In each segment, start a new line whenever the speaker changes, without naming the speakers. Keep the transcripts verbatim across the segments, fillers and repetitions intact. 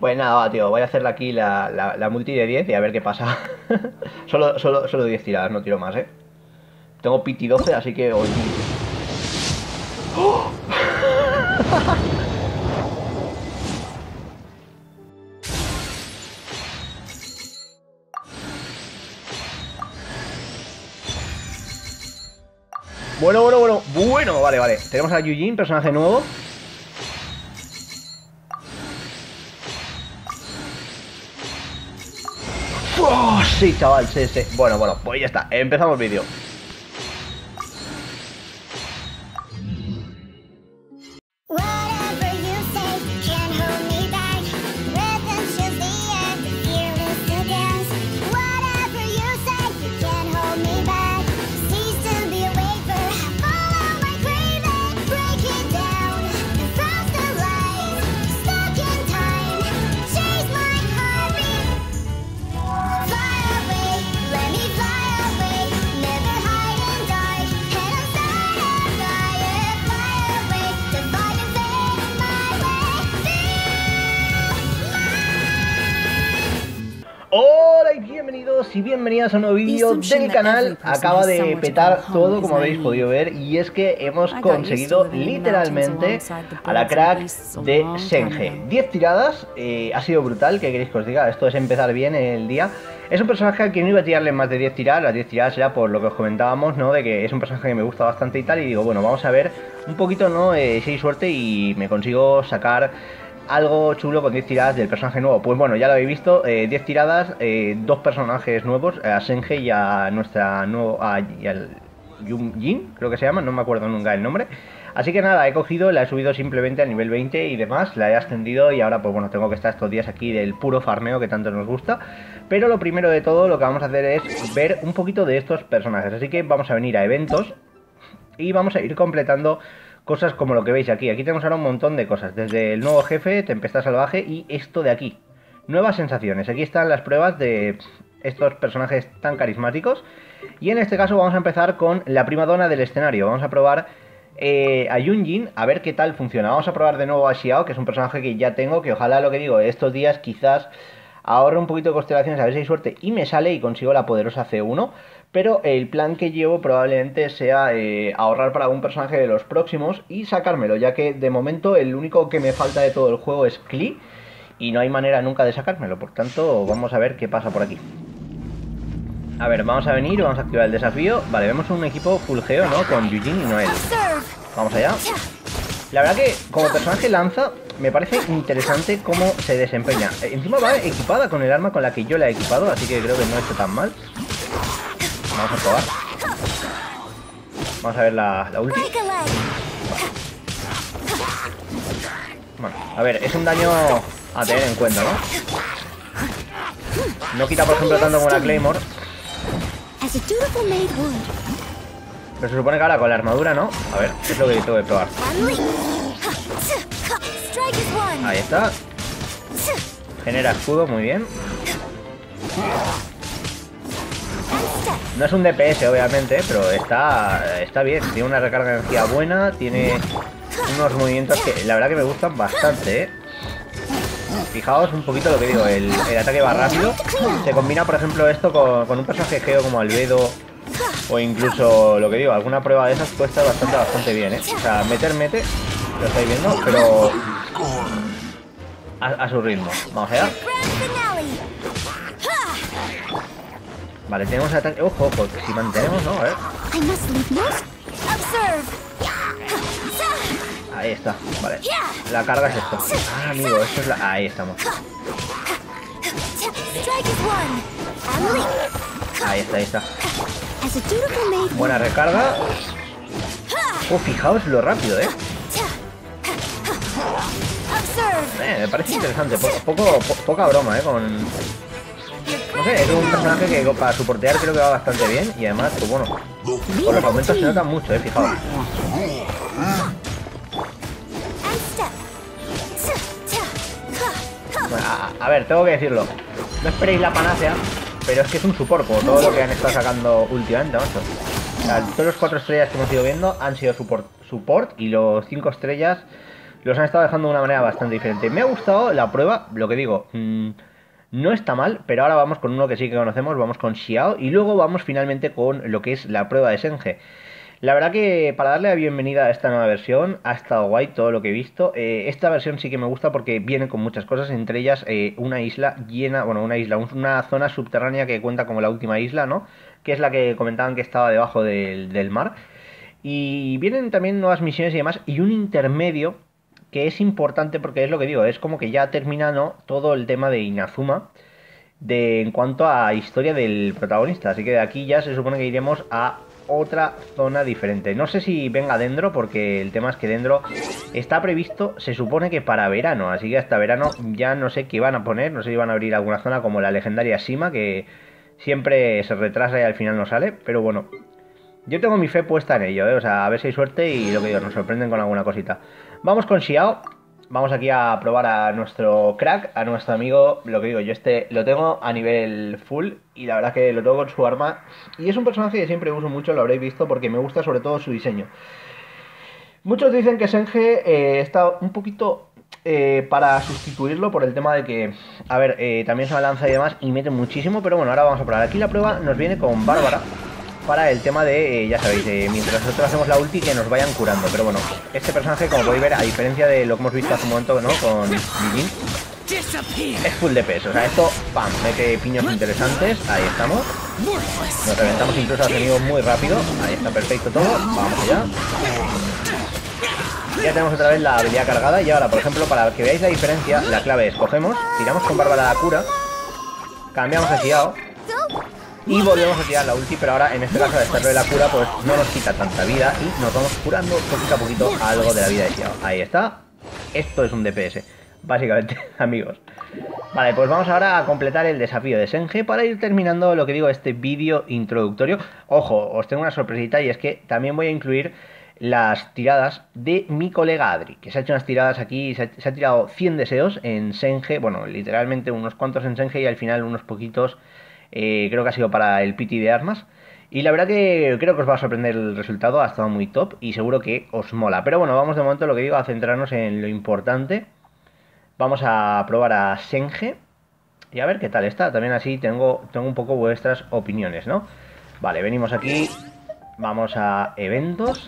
Pues nada, va, tío, voy a hacerle aquí la, la, la multi de diez y a ver qué pasa. solo, solo, solo diez tiradas, no tiro más, ¿eh? Tengo piti doce, así que hoy... ¡Oh! Bueno, bueno, bueno, bueno, vale, vale. Tenemos a Yujin, personaje nuevo. ¡Oh, sí, chaval! Sí, sí. Bueno, bueno, pues ya está. Empezamos el vídeo. Hola y bienvenidos y bienvenidas a un nuevo vídeo del canal. Acaba de petar todo, como habéis podido ver, y es que hemos conseguido literalmente a la crack de Senge. diez tiradas, eh, ha sido brutal, ¿qué queréis que os diga? Esto es empezar bien el día. Es un personaje al que no iba a tirarle más de diez tiradas, las diez tiradas era por lo que os comentábamos, ¿no? De que es un personaje que me gusta bastante y tal, y digo, bueno, vamos a ver un poquito, ¿no? Eh, si hay suerte y me consigo sacar algo chulo con diez tiradas del personaje nuevo. Pues bueno, ya lo habéis visto, eh, diez tiradas, eh, dos personajes nuevos, a Senge y a nuestra nuevo, a, y al Yujin, creo que se llama, no me acuerdo nunca el nombre. Así que nada, he cogido, la he subido simplemente a nivel veinte y demás, la he ascendido y ahora pues bueno, tengo que estar estos días aquí del puro farmeo que tanto nos gusta. Pero lo primero de todo, lo que vamos a hacer es ver un poquito de estos personajes, así que vamos a venir a eventos y vamos a ir completando cosas como lo que veis aquí. Aquí tenemos ahora un montón de cosas, desde el nuevo jefe, Tempestad Salvaje y esto de aquí. Nuevas sensaciones. Aquí están las pruebas de estos personajes tan carismáticos. Y en este caso vamos a empezar con la primadona del escenario. Vamos a probar eh, a Yujin, a ver qué tal funciona. Vamos a probar de nuevo a Xiao, que es un personaje que ya tengo, que ojalá, lo que digo, estos días quizás ahorro un poquito de constelaciones, a ver si hay suerte y me sale y consigo la poderosa C uno. Pero el plan que llevo probablemente sea eh, ahorrar para algún personaje de los próximos y sacármelo, ya que de momento el único que me falta de todo el juego es Klee y no hay manera nunca de sacármelo. Por tanto, vamos a ver qué pasa por aquí. A ver, vamos a venir, vamos a activar el desafío. Vale, vemos un equipo full geo, ¿no? Con Yujin y Noel. Vamos allá. La verdad que como personaje lanza me parece interesante cómo se desempeña. Encima va equipada con el arma con la que yo la he equipado, así que creo que no he hecho tan mal. Vamos a probar. Vamos a ver la, la ulti. Bueno, a ver, es un daño a tener en cuenta, ¿no? No quita, por ejemplo, tanto como la Claymore. Pero se supone que ahora con la armadura, ¿no? A ver, es lo que tengo que probar. Ahí está. Genera escudo, muy bien. No es un D P S, obviamente, pero está, está bien. Tiene una recarga de energía buena, tiene unos movimientos que la verdad que me gustan bastante, ¿eh? Fijaos un poquito lo que digo, el, el ataque va rápido. Se combina, por ejemplo, esto con, con un personaje geo como Albedo o incluso, lo que digo, alguna prueba de esas puede estar bastante, bastante bien, ¿eh? O sea, meter, mete, lo estáis viendo, pero a, a su ritmo. Vamos allá. Vale, tenemos ataque. Ojo, ojo, si mantenemos, ¿no? A ver. Ahí está, vale. La carga es esto. Ah, amigo, esto es la. Ahí estamos. Ahí está, ahí está. Buena recarga. Oh, fijaos lo rápido, ¿eh? Eh, me parece interesante. Poco, poco po, poca broma, ¿eh? Con. No sé, es un personaje que para soportear creo que va bastante bien. Y además, pues bueno, por los momentos se nota mucho, eh, fijaos. Bueno, a, a ver, tengo que decirlo. No esperéis la panacea, pero es que es un support, por todo lo que han estado sacando últimamente, macho. O sea, todos los cuatro estrellas que hemos ido viendo han sido support, support y los cinco estrellas los han estado dejando de una manera bastante diferente. Me ha gustado la prueba, lo que digo, mmm, no está mal, pero ahora vamos con uno que sí que conocemos, vamos con Xiao y luego vamos finalmente con lo que es la prueba de Senge. La verdad que para darle la bienvenida a esta nueva versión ha estado guay todo lo que he visto. Eh, esta versión sí que me gusta porque viene con muchas cosas, entre ellas eh, una isla llena, bueno, una isla, una zona subterránea que cuenta como la última isla, ¿no? Que es la que comentaban que estaba debajo del, del mar. Y vienen también nuevas misiones y demás, y un intermedio que es importante porque es lo que digo, es como que ya termina, ¿no?, todo el tema de Inazuma de, en cuanto a historia del protagonista. Así que de aquí ya se supone que iremos a otra zona diferente. No sé si venga Dendro, porque el tema es que Dendro está previsto, se supone que para verano, así que hasta verano ya no sé qué van a poner, no sé si van a abrir alguna zona como la legendaria Sima, que siempre se retrasa y al final no sale, pero bueno, yo tengo mi fe puesta en ello, ¿eh? O sea, a ver si hay suerte y lo que digo, nos sorprenden con alguna cosita. Vamos con Xiao. Vamos aquí a probar a nuestro crack, a nuestro amigo. Lo que digo, yo este lo tengo a nivel full y la verdad que lo tengo con su arma. Y es un personaje que siempre uso mucho, lo habréis visto, porque me gusta sobre todo su diseño. Muchos dicen que Senge eh, está un poquito eh, para sustituirlo por el tema de que, a ver, eh, también se lanza y demás y mete muchísimo, pero bueno, ahora vamos a probar. Aquí la prueba nos viene con Bárbara para el tema de, eh, ya sabéis, eh, mientras nosotros hacemos la ulti, que nos vayan curando. Pero bueno, este personaje, como podéis ver, a diferencia de lo que hemos visto hace un momento, ¿no?, con Jin, es full D P S. O sea, esto, pam, mete piños interesantes. Ahí estamos. Nos reventamos incluso a los enemigos muy rápido. Ahí está perfecto todo. Vamos allá. Ya tenemos otra vez la habilidad cargada. Y ahora, por ejemplo, para que veáis la diferencia, la clave es, cogemos, tiramos con Bárbara la cura, cambiamos a Xiao y volvemos a tirar la ulti, pero ahora en este caso de estarlo de la cura pues no nos quita tanta vida y nos vamos curando poquito a poquito algo de la vida de Xiao. Ahí está. Esto es un D P S, básicamente, amigos. Vale, pues vamos ahora a completar el desafío de Senge para ir terminando lo que digo, este vídeo introductorio. Ojo, os tengo una sorpresita y es que también voy a incluir las tiradas de mi colega Adri, que se ha hecho unas tiradas aquí, se ha, se ha tirado cien deseos en Senge, bueno, literalmente unos cuantos en Senge y al final unos poquitos. Eh, creo que ha sido para el P T de armas. Y la verdad que creo que os va a sorprender el resultado. Ha estado muy top y seguro que os mola. Pero bueno, vamos de momento, lo que digo, a centrarnos en lo importante. Vamos a probar a Senge y a ver qué tal está. También así tengo, tengo un poco vuestras opiniones, ¿no? Vale, venimos aquí. Vamos a eventos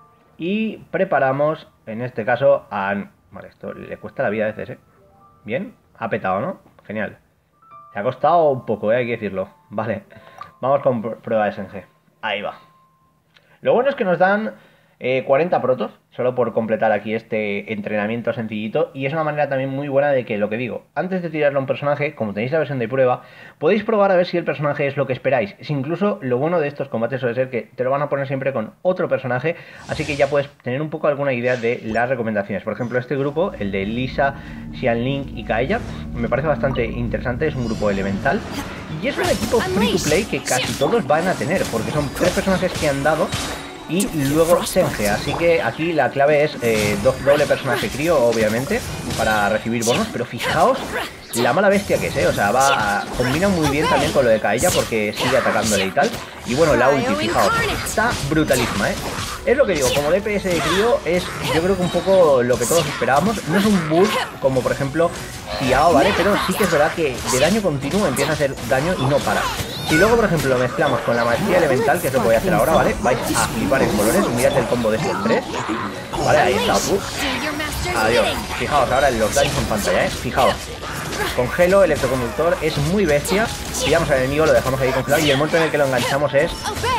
y preparamos, en este caso, a... Vale, esto le cuesta la vida a veces, ¿eh? Bien, ha petado, ¿no? Genial. Se ha costado un poco, ¿eh? Hay que decirlo. Vale, vamos con prueba de Senge. Ahí va. Lo bueno es que nos dan eh, cuarenta protos, solo por completar aquí este entrenamiento sencillito. Y es una manera también muy buena de que, lo que digo, antes de tirarle a un personaje, como tenéis la versión de prueba, podéis probar a ver si el personaje es lo que esperáis. Si incluso lo bueno de estos combates suele ser que te lo van a poner siempre con otro personaje, así que ya puedes tener un poco alguna idea de las recomendaciones. Por ejemplo, este grupo, el de Lisa, Xianling y Kaeya, me parece bastante interesante, es un grupo elemental. Y es un equipo free to play que casi todos van a tener, porque son tres personajes que han dado y luego Senge, así que aquí la clave es eh, doble personaje crío, obviamente, para recibir bonos, pero fijaos la mala bestia que es, ¿eh? O sea, va a, combina muy bien también con lo de Kaeya porque sigue atacándole y tal. Y bueno, la ulti, fijaos, está brutalísima, ¿eh? Es lo que digo, como D P S de crío es, yo creo que un poco lo que todos esperábamos. No es un burst como por ejemplo Xiao, ¿vale? Pero sí que es verdad que de daño continuo empieza a hacer daño y no para. Si luego, por ejemplo, lo mezclamos con la maestría elemental, que es lo que voy a hacer ahora, ¿vale? Vais a flipar en colores, mirad el combo de estos tres. Vale, ahí está, uf. Adiós. Fijaos, ahora los daños en pantalla, ¿eh? Fijaos. Congelo, electroconductor, es muy bestia. Pillamos al enemigo, lo dejamos ahí congelado y el momento en el que lo enganchamos es...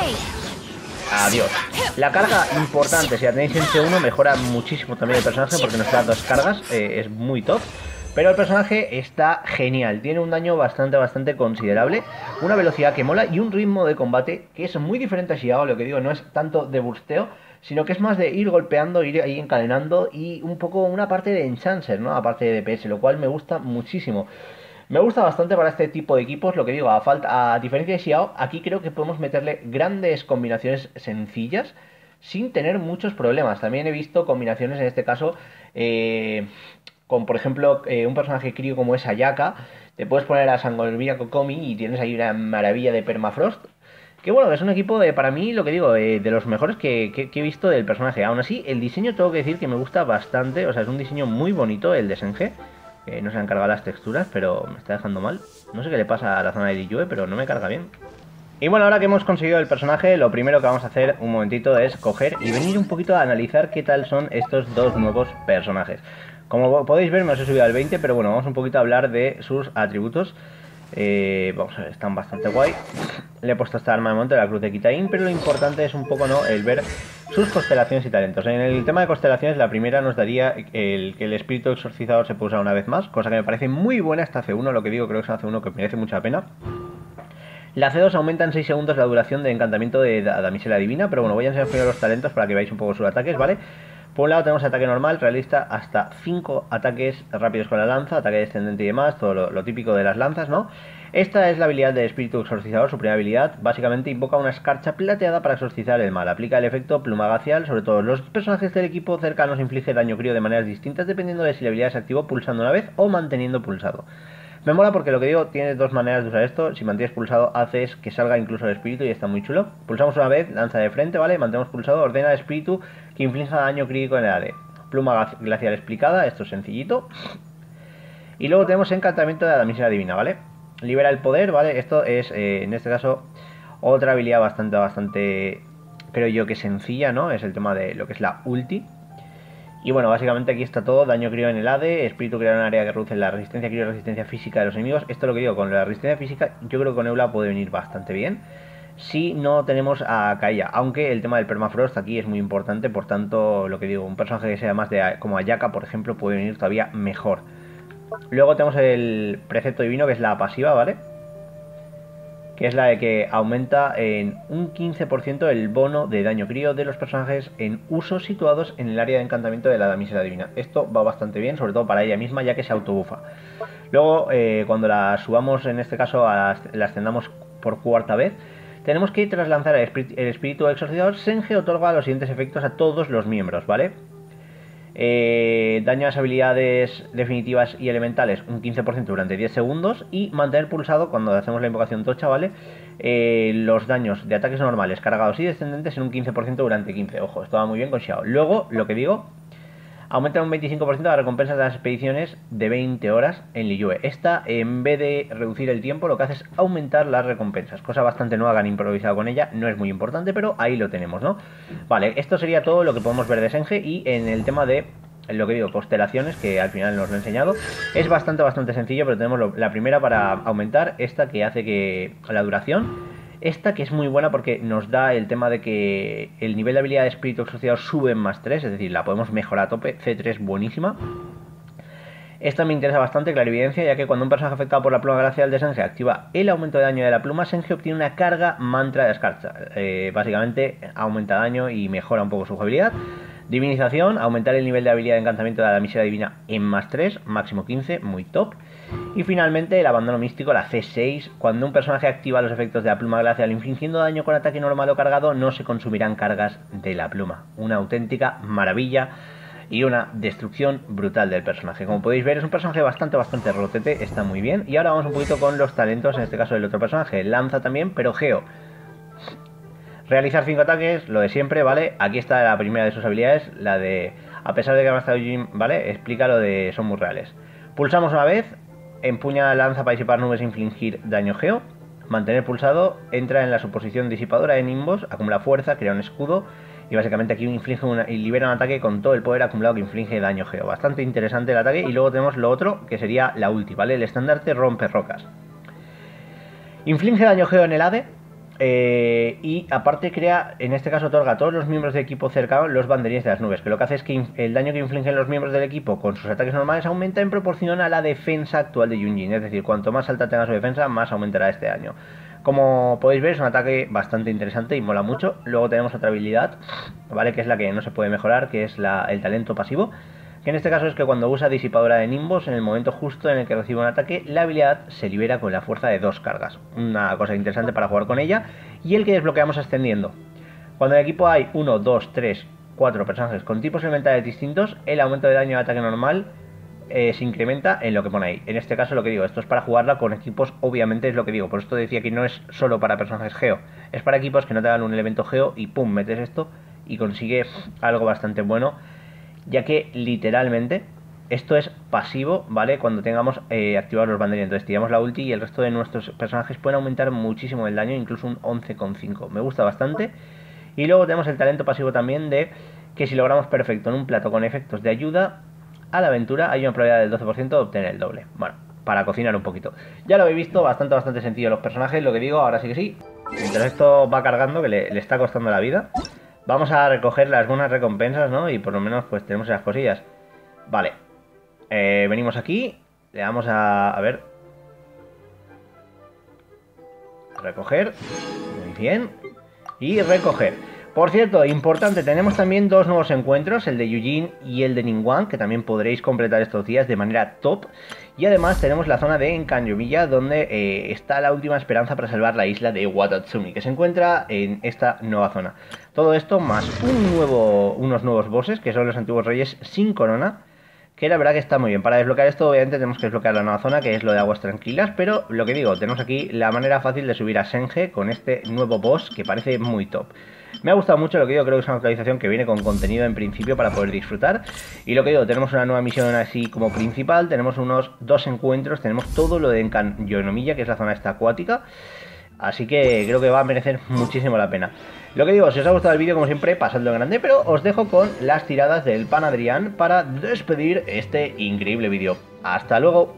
Adiós. La carga, importante, si la tenéis en C uno, mejora muchísimo también el personaje porque nos da dos cargas, eh, es muy top. Pero el personaje está genial, tiene un daño bastante, bastante considerable, una velocidad que mola y un ritmo de combate que es muy diferente a Xiao. Lo que digo, no es tanto de bursteo, sino que es más de ir golpeando, ir ahí encadenando y un poco una parte de Enchancer, ¿no? Aparte de D P S, lo cual me gusta muchísimo. Me gusta bastante para este tipo de equipos, lo que digo, a, falta, a diferencia de Xiao, aquí creo que podemos meterle grandes combinaciones sencillas sin tener muchos problemas. También he visto combinaciones, en este caso, eh, con por ejemplo eh, un personaje crío como es Ayaka, te puedes poner a Sangolvira Kokomi y tienes ahí una maravilla de permafrost. Que bueno, que es un equipo de, para mí, lo que digo, eh, de los mejores que, que, que he visto del personaje. Aún así, el diseño tengo que decir que me gusta bastante. O sea, es un diseño muy bonito el de Senge. Eh, no se han cargado las texturas, pero me está dejando mal. No sé qué le pasa a la zona de Liyue, pero no me carga bien. Y bueno, ahora que hemos conseguido el personaje, lo primero que vamos a hacer un momentito es coger y venir un poquito a analizar qué tal son estos dos nuevos personajes. Como podéis ver, me os he subido al veinte, pero bueno, vamos un poquito a hablar de sus atributos. Eh, vamos a ver, están bastante guay. Le he puesto esta arma de monte, la cruz de Kitain, pero lo importante es un poco, ¿no?, el ver sus constelaciones y talentos. En el tema de constelaciones, la primera nos daría el que el espíritu exorcizador se puede usar una vez más, cosa que me parece muy buena esta C uno, lo que digo, creo que es una C uno que merece mucha pena. La C dos aumenta en seis segundos la duración de encantamiento de Damisela Divina, pero bueno, voy a enseñar primero los talentos para que veáis un poco sus ataques, ¿vale? Por un lado tenemos ataque normal, realista, hasta cinco ataques rápidos con la lanza, ataque descendente y demás, todo lo, lo típico de las lanzas, ¿no? Esta es la habilidad de espíritu exorcizador, su primera habilidad. Básicamente invoca una escarcha plateada para exorcizar el mal. Aplica el efecto pluma glacial, sobre todo los personajes del equipo cercanos inflige daño crío de maneras distintas dependiendo de si la habilidad se activó pulsando una vez o manteniendo pulsado. Me mola porque lo que digo, tienes dos maneras de usar esto. Si mantienes pulsado, haces que salga incluso el espíritu y está muy chulo. Pulsamos una vez, lanza de frente, ¿vale? Mantenemos pulsado, ordena al espíritu que inflija daño crítico en el área. Pluma glacial explicada, esto es sencillito. Y luego tenemos encantamiento de la damisela divina, ¿vale? Libera el poder, ¿vale? Esto es, eh, en este caso, otra habilidad bastante, bastante, creo yo que sencilla, ¿no? Es el tema de lo que es la ulti. Y bueno, básicamente aquí está todo, daño crío en el A D E, espíritu creado en área que reduce la resistencia crío y resistencia física de los enemigos. Esto es lo que digo, con la resistencia física yo creo que con Eula puede venir bastante bien. Si no tenemos a Kaeya, aunque el tema del permafrost aquí es muy importante, por tanto, lo que digo, un personaje que sea más de como Ayaka, por ejemplo, puede venir todavía mejor. Luego tenemos el precepto divino, que es la pasiva, ¿vale? Que es la de que aumenta en un quince por ciento el bono de daño crío de los personajes en uso situados en el área de encantamiento de la damisela divina. Esto va bastante bien, sobre todo para ella misma, ya que se autobufa. Luego, eh, cuando la subamos, en este caso, a, la ascendamos por cuarta vez, tenemos que tras lanzar el espíritu, el espíritu exorcizador, Senge otorga los siguientes efectos a todos los miembros, ¿vale? Eh, daño a las habilidades definitivas y elementales un quince por ciento durante diez segundos y mantener pulsado cuando hacemos la invocación tocha, ¿vale? Eh, los daños de ataques normales, cargados y descendentes en un quince por ciento durante quince. Ojo, esto va muy bien con Xiao. Luego, lo que digo, aumenta un veinticinco por ciento las recompensas de las expediciones de veinte horas en Liyue. Esta, en vez de reducir el tiempo, lo que hace es aumentar las recompensas. Cosa bastante nueva que han improvisado con ella. No es muy importante, pero ahí lo tenemos, ¿no? Vale, esto sería todo lo que podemos ver de Senge. Y en el tema de, lo que digo, constelaciones, que al final nos lo he enseñado, es bastante, bastante sencillo, pero tenemos lo, la primera para aumentar, esta que hace que la duración... Esta que es muy buena porque nos da el tema de que el nivel de habilidad de espíritu exorcizador sube en más tres, es decir, la podemos mejorar a tope. C tres buenísima. Esta me interesa bastante, clarividencia, ya que cuando un personaje afectado por la pluma glacial de Senge activa el aumento de daño de la pluma, Senge obtiene una carga mantra de escarcha. Eh, básicamente aumenta daño y mejora un poco su jugabilidad. Divinización, aumentar el nivel de habilidad de encantamiento de la damisela divina en más tres, máximo quince, muy top. Y finalmente el abandono místico, la C seis, cuando un personaje activa los efectos de la pluma glacial infligiendo daño con ataque normal o cargado, no se consumirán cargas de la pluma. Una auténtica maravilla y una destrucción brutal del personaje. Como podéis ver, es un personaje bastante, bastante rotete, está muy bien. Y ahora vamos un poquito con los talentos, en este caso del otro personaje, lanza también, pero Geo. Realizar cinco ataques, lo de siempre, ¿vale? Aquí está la primera de sus habilidades, la de, a pesar de que ha gastado Jim, ¿vale? Explica lo de son muy reales. Pulsamos una vez, empuña la lanza para disipar nubes e infligir daño Geo. Mantener pulsado, entra en la suposición disipadora de Nimbos, acumula fuerza, crea un escudo y básicamente aquí inflige una, y libera un ataque con todo el poder acumulado que inflige daño Geo. Bastante interesante el ataque. Y luego tenemos lo otro, que sería la ulti, ¿vale? El estandarte rompe rocas. Inflige daño Geo en el A D E. Eh, y aparte crea, en este caso otorga a todos los miembros del equipo cercano los banderines de las nubes, que lo que hace es que el daño que infligen los miembros del equipo con sus ataques normales aumenta en proporción a la defensa actual de Yunjin, es decir, cuanto más alta tenga su defensa, más aumentará este daño. Como podéis ver, es un ataque bastante interesante y mola mucho. Luego tenemos otra habilidad, ¿vale? Que es la que no se puede mejorar, que es la, el talento pasivo, que en este caso es que cuando usa disipadora de Nimbos, en el momento justo en el que recibe un ataque, la habilidad se libera con la fuerza de dos cargas. Una cosa interesante para jugar con ella. Y el que desbloqueamos ascendiendo. Cuando en el equipo hay uno, dos, tres, cuatro personajes con tipos elementales distintos, el aumento de daño de ataque normal eh, se incrementa en lo que pone ahí. En este caso lo que digo, esto es para jugarla con equipos, obviamente es lo que digo, por esto decía que no es solo para personajes geo, es para equipos que no te dan un elemento geo y pum, metes esto y consigues algo bastante bueno, ya que literalmente esto es pasivo, ¿vale? Cuando tengamos eh, activados los banderillas. Entonces tiramos la ulti y el resto de nuestros personajes pueden aumentar muchísimo el daño, incluso un once coma cinco. Me gusta bastante. Y luego tenemos el talento pasivo también de que si logramos perfecto en un plato con efectos de ayuda a la aventura, hay una probabilidad del doce por ciento de obtener el doble. Bueno, para cocinar un poquito. Ya lo habéis visto, bastante, bastante sencillo los personajes, lo que digo, ahora sí que sí. Mientras esto va cargando, que le, le está costando la vida, vamos a recoger las buenas recompensas, ¿no? Y por lo menos pues tenemos esas cosillas. Vale. Eh, venimos aquí, le damos a... a ver... recoger. Muy bien. Y recoger. Por cierto, importante, tenemos también dos nuevos encuentros, el de Eugene y el de Ningguang, que también podréis completar estos días de manera top. Y además tenemos la zona de Enkanyomiya, donde eh, está la última esperanza para salvar la isla de Watatsumi, que se encuentra en esta nueva zona. Todo esto más un nuevo, unos nuevos bosses, que son los antiguos reyes sin corona, que la verdad que está muy bien. Para desbloquear esto obviamente tenemos que desbloquear la nueva zona, que es lo de aguas tranquilas, pero lo que digo, tenemos aquí la manera fácil de subir a Senge con este nuevo boss que parece muy top. Me ha gustado mucho, lo que digo, creo que es una actualización que viene con contenido en principio para poder disfrutar. Y lo que digo, tenemos una nueva misión así como principal, tenemos unos dos encuentros, tenemos todo lo de Enkanyonomiya, que es la zona esta acuática. Así que creo que va a merecer muchísimo la pena. Lo que digo, si os ha gustado el vídeo, como siempre, pasadlo en grande, pero os dejo con las tiradas del Pan Adrián para despedir este increíble vídeo. ¡Hasta luego!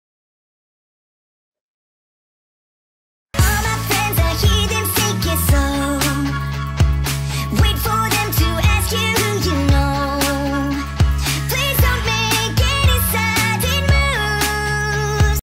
All my friends are here, them fake it so